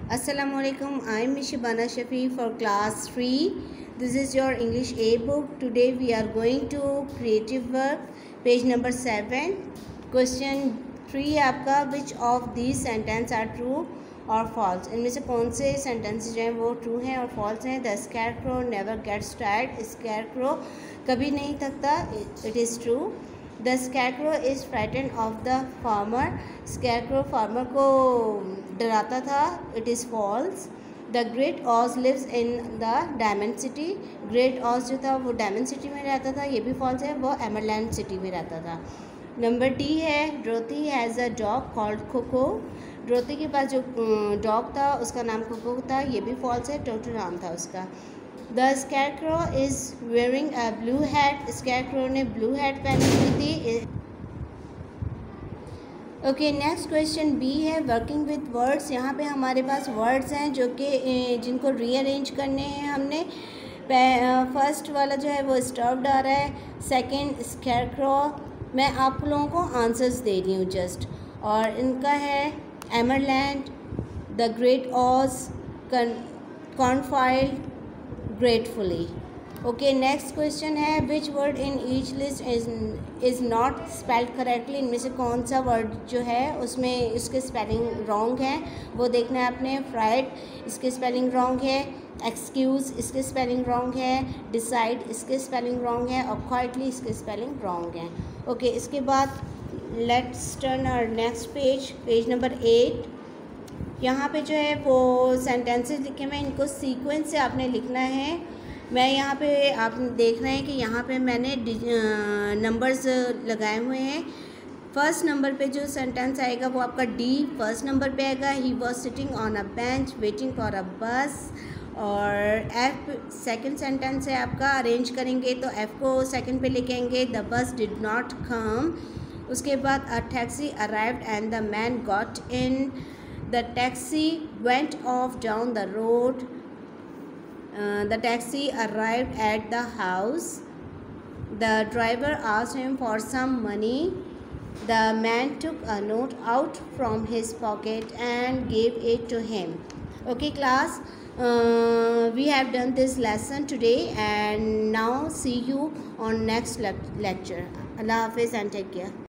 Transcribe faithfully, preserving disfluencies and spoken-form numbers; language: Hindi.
Assalamualaikum. I'm Miss Shabana Shafi for class three. This is your English A book. Today we are going to creative work, page number seven. Question three आपका which of these sentence are true और false? इनमें से कौन से सेंटेंस जो हैं वो ट्रू हैं और फॉल्स हैं? The scarecrow never gets tired. Scarecrow कभी नहीं थकता. It is true. The scarecrow is frightened of the farmer. Scarecrow farmer को डराता था. It is false. The Great Oz lives in the Diamond City. Great Oz जो था वो Diamond City में रहता था. ये भी false है, वो Emerald City में रहता था. नंबर डी है Dorothy has a dog called Coco. Dorothy के पास जो डॉग था उसका नाम कोको था. ये भी false है, टोटू नाम था उसका. The scarecrow is wearing a blue hat. Scarecrow ने blue hat पहनी हुई थी. ओके, नेक्स्ट क्वेश्चन बी है वर्किंग विद वर्ड्स. यहाँ पे हमारे पास वर्ड्स हैं जो कि जिनको रीअरेंज करने हैं हमने. फर्स्ट वाला जो है वो स्टर्व्ड आ रहा है. Second scarecrow. मैं आप लोगों को आंसर्स दे रही हूँ जस्ट. और इनका है emerald, the great Oz, confined, gratefully. Okay, next question है which word in each list is is not spelled correctly. इनमें से कौन सा वर्ड जो है उसमें इसके स्पेलिंग रॉन्ग है वो देखना है आपने. फ्राइड इसके स्पेलिंग रॉन्ग है. एक्सक्यूज़ इसके स्पेलिंग रॉन्ग है. डिसाइड इसके स्पेलिंग रॉन्ग है. और क्वाइटली इसके स्पेलिंग रॉन्ग है. ओके, इसके बाद let's turn our next page, page number eight. यहाँ पे जो है वो सेंटेंसेस लिखे हुए हैं, इनको सीक्वेंस से आपने लिखना है. मैं यहाँ पे आप देख रहे हैं कि यहाँ पे मैंने नंबर्स लगाए हुए हैं. फर्स्ट नंबर पे जो सेंटेंस आएगा वो आपका डी फर्स्ट नंबर पे आएगा. He was sitting on a bench waiting for a bus. और एफ सेकंड सेंटेंस है आपका. अरेंज करेंगे तो एफ को सेकंड पे लेके आएंगे. The bus did not come. उसके बाद a taxi arrived and the man got in. The taxi went off down the road. Uh, the taxi arrived at the house. The driver asked him for some money. The man took a note out from his pocket and gave it to him. Okay class, uh, we have done this lesson today and now see you on next le lecture. Allah Hafiz and take care.